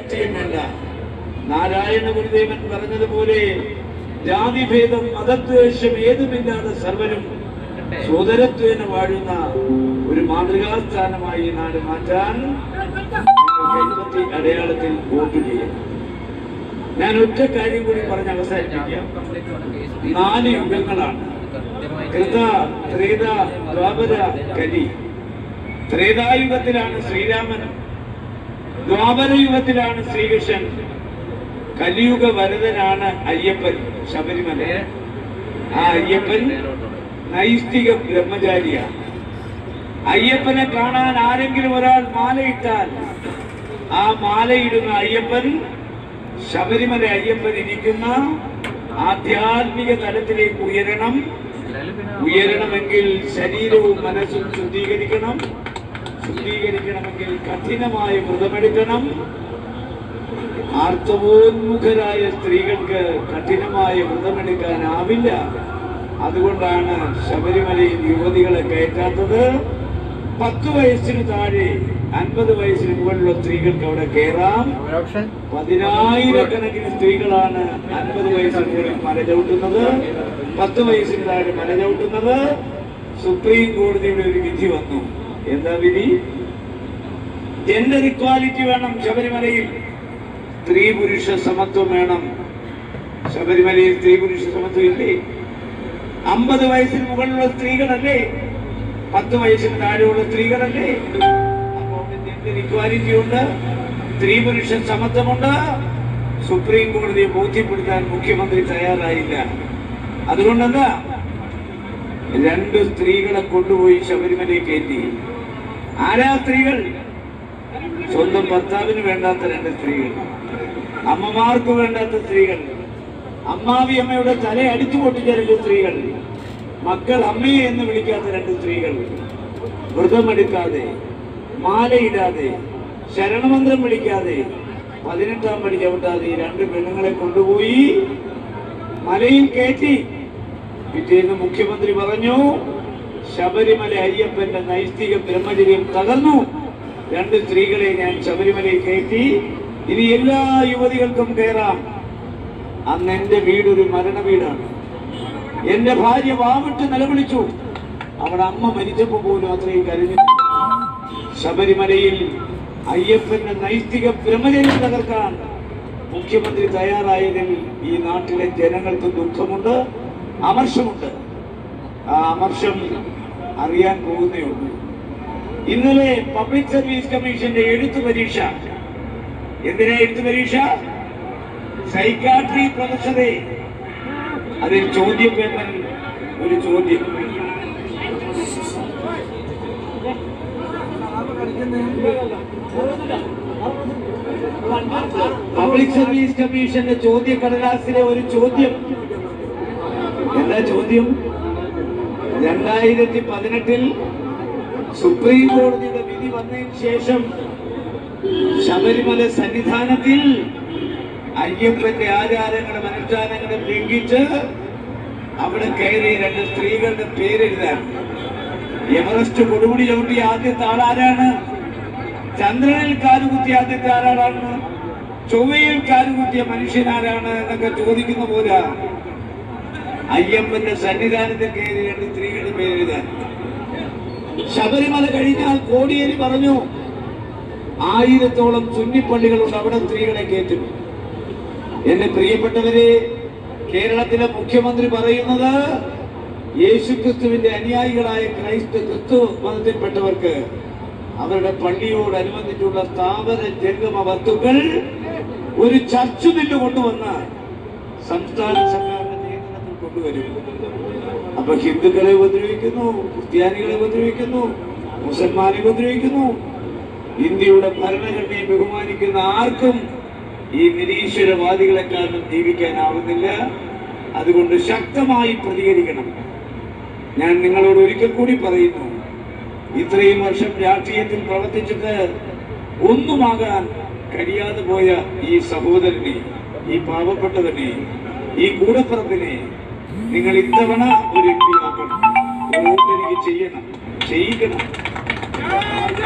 രാഷ്ട്രീയം വേണ്ട. നാരായണ ഗുരുദേവൻ പറഞ്ഞതുപോലെ ജാതിഭേദം മതദ്വേഷം ഏതുമില്ലാതെ സർവരും സോദരത്വേന വാഴുന്ന ഒരു മാതൃകാസ്ഥാനമായി നാട് മാറ്റാൻ കൈപ്പത്തി അടയാളത്തിൽ വോട്ട് ചെയ്യും. ഞാൻ ഒറ്റ കാര്യം കൂടി പറഞ്ഞ് അവസാനിപ്പിക്കാം. 4 യുഗങ്ങളാണ്: കൃത, ത്രേത, ദ്വാപര, കലി. ത്രേതായുഗത്തിലാണ് ശ്രീരാമൻ, ദ്വാപര യുഗത്തിലാണ് ശ്രീകൃഷ്ണൻ, കലിയുഗ വരദനാണ് അയ്യപ്പൻ ശബരിമല. ആ അയ്യപ്പൻ നൈഷ്ഠിക ബ്രഹ്മചാരിയാണ്. അയ്യപ്പനെ കാണാൻ ആരെങ്കിലും ഒരാൾ മാലയിട്ടാൽ ആ മാലയിടുന്ന അയ്യപ്പൻ, ശബരിമല അയ്യപ്പൻ ഇരിക്കുന്ന ആധ്യാത്മിക തലത്തിലേക്ക് ഉയരണമെങ്കിൽ ശരീരവും മനസ്സും ശുദ്ധീകരിക്കണമെങ്കിൽ കഠിനമായ വ്രതമെടുക്കണം. ആർത്തവോന്മുഖരായ സ്ത്രീകൾക്ക് കഠിനമായ വ്രതമെടുക്കാനാവില്ല. അതുകൊണ്ടാണ് ശബരിമലയിൽ യുവതികളെ കയറ്റാത്തത്. 10 വയസ്സിന് താഴെ 50 വയസ്സിന് മുകളിലുള്ള സ്ത്രീകൾക്ക് അവിടെ കയറാം. 10,000കണക്കിന് സ്ത്രീകളാണ് 50 വയസ്സിന് മുകളിൽ മല ചവിട്ടുന്നത്, 10 വയസ്സിന് താഴെ മല ചവിട്ടുന്നത്. സുപ്രീം കോടതിയുടെ ഒരു വിധി വന്നു. എന്താ വിധി? ജെൻഡർ ഇക്വാലിറ്റി വേണം ശബരിമലയിൽ, സ്ത്രീ പുരുഷ സമത്വം വേണം. ശബരിമലയിൽ സ്ത്രീ പുരുഷ സമത്വം ഇല്ലേ? 50 വയസ്സിന് മുകളിലുള്ള സ്ത്രീകളല്ലേ, 10 വയസ്സിന് താഴെയുള്ള സ്ത്രീകളല്ലേ? അപ്പോൾ ജെൻഡർ ഇക്വാലിറ്റി ഉണ്ട്, സ്ത്രീ പുരുഷ സമത്വമുണ്ട്. സുപ്രീം കോടതിയെ ബോധ്യപ്പെടുത്താൻ മുഖ്യമന്ത്രി തയ്യാറായില്ല. അതുകൊണ്ടെന്താ, 2 സ്ത്രീകളെ കൊണ്ടുപോയി ശബരിമലയിൽ കയറ്റി. ആരാ സ്ത്രീകൾ? സ്വന്തം ഭർത്താവിന് വേണ്ടാത്ത 2 സ്ത്രീകൾ, അമ്മമാർക്ക് വേണ്ടാത്ത സ്ത്രീകൾ, അമ്മാവി അമ്മയുടെ തല അടിച്ചു പൊട്ടിച്ച 2 സ്ത്രീകൾ, മക്കൾ അമ്മയെ എന്ന് വിളിക്കാത്ത 2 സ്ത്രീകൾ, വ്രതമെടുക്കാതെ, മാലയിടാതെ, ശരണമന്ത്രം വിളിക്കാതെ, 18ാം പടി ചവിട്ടാതെ 2 പെണ്ണുങ്ങളെ കൊണ്ടുപോയി മലയിൽ കയറ്റി. പിറ്റേന്ന് മുഖ്യമന്ത്രി പറഞ്ഞു, ശബരിമല അയ്യപ്പന്റെ നൈഷ്ഠിക ബ്രഹ്മചര്യം തകർന്നു, 2 സ്ത്രീകളെ ഞാൻ ശബരിമലയിൽ കയറ്റി, ഇനി എല്ലാ യുവതികൾക്കും കയറാം. അന്ന് എന്റെ വീടൊരു മരണ വീടാണ്. എന്റെ ഭാര്യ വാവിട്ട് നിലവിളിച്ചു. അവളുടെ അമ്മ മരിച്ചപ്പോ പോലും അത്രയും കരഞ്ഞിട്ടില്ല. ശബരിമലയിൽ അയ്യപ്പന്റെ നൈഷ്ഠിക ബ്രഹ്മചര്യം തകർക്കാൻ മുഖ്യമന്ത്രി തയ്യാറായതിൽ ഈ നാട്ടിലെ ജനങ്ങൾക്ക് ദുഃഖമുണ്ട്, അമർഷമുണ്ട്. ആ അമർഷം അറിയാൻ പോകുന്നേ ഉള്ളൂ. ഇന്നലെ പബ്ലിക് സർവീസ് കമ്മീഷന്റെ എഴുത്തു പരീക്ഷ. എന്തിനാ എഴുത്തു പരീക്ഷ? സൈക്കാട്രി പ്രൊഫസറെ. അതിൽ ചോദ്യം പേപ്പറിൽ ഒരു ചോദ്യം, പബ്ലിക് സർവീസ് കമ്മീഷന്റെ ചോദ്യ കടലാസിലെ ഒരു ചോദ്യം. എന്താ ചോദ്യം? 2018 സുപ്രീം കോടതിയുടെ വിധി വന്നതിന് ശേഷം ശബരിമല സന്നിധാനത്തിൽ അയ്യപ്പന്റെ ആചാരങ്ങളും അനുഷ്ഠാനങ്ങളും ലംഘിച്ച് അവിടെ കയറിയ 2 സ്ത്രീകളുടെ പേരെഴുതാൻ. എവറസ്റ്റ് കൊടുമുടി ചവിട്ടിയ ആദ്യത്തെ ആളാരാണ്? ചന്ദ്രനിൽ കാലുകുത്തിയ ആദ്യത്തെ ആളാണ്? ചൊവ്വയിൽ കാലുകുത്തിയ മനുഷ്യനാരാണ് എന്നൊക്കെ ചോദിക്കുന്ന പോലെ അയ്യപ്പന്റെ സന്നിധാനത്തിൽ കയറി 2 സ്ത്രീകളുടെ പേരെഴുതാൻ. ശബരിമല കഴിഞ്ഞാൽ കോടിയേരി പറഞ്ഞു 1000ഓളം സുന്നിപ്പള്ളികളുണ്ട്, അവിടെ സ്ത്രീകളെ കയറ്റും. എന്റെ പ്രിയപ്പെട്ടവരെ, കേരളത്തിലെ മുഖ്യമന്ത്രി പറയുന്നത് യേശുക്രിസ്തുവിന്റെ അനുയായികളായ ക്രിസ്തു മതത്തിൽപ്പെട്ടവർക്ക് അവരുടെ പള്ളിയോടനുബന്ധിച്ചുള്ള സ്ഥാപന ജംഗമ വസ്തുക്കൾ ഒരു ചർച്ച് ബില്ല് കൊണ്ടുവന്ന് സംസ്ഥാന സർക്കാരിന്റെ നിയന്ത്രണത്തിൽ കൊണ്ടുവരും. അപ്പൊ ഹിന്ദുക്കളെ ഉപദ്രവിക്കുന്നു, ക്രിസ്ത്യാനികളെ ഉപദ്രവിക്കുന്നു, മുസൽമാനെ ഉപദ്രവിക്കുന്നു. ഇന്ത്യയുടെ ഭരണഘടനയെ ബഹുമാനിക്കുന്ന ആർക്കും ഈ നിരീശ്വരവാദികളെ കാരണം ജീവിക്കാനാവുന്നില്ല. അതുകൊണ്ട് ശക്തമായി പ്രതികരിക്കണം. ഞാൻ നിങ്ങളോട് ഒരിക്കൽ കൂടി പറയുന്നു, ഇത്രയും വർഷം രാഷ്ട്രീയത്തിൽ പ്രവർത്തിച്ചിട്ട് ഒന്നുമാകാൻ കഴിയാതെ പോയ ഈ സഹോദരനെ, ഈ പാവപ്പെട്ടവനെ, ഈ കൂടപ്പുറപ്പിനെ നിങ്ങൾ ഇത്തവണ ഒരു എംപി ആക്കണം. വോട്ട് എനിക്ക് ചെയ്യണം, ചെയ്യിക്കണം.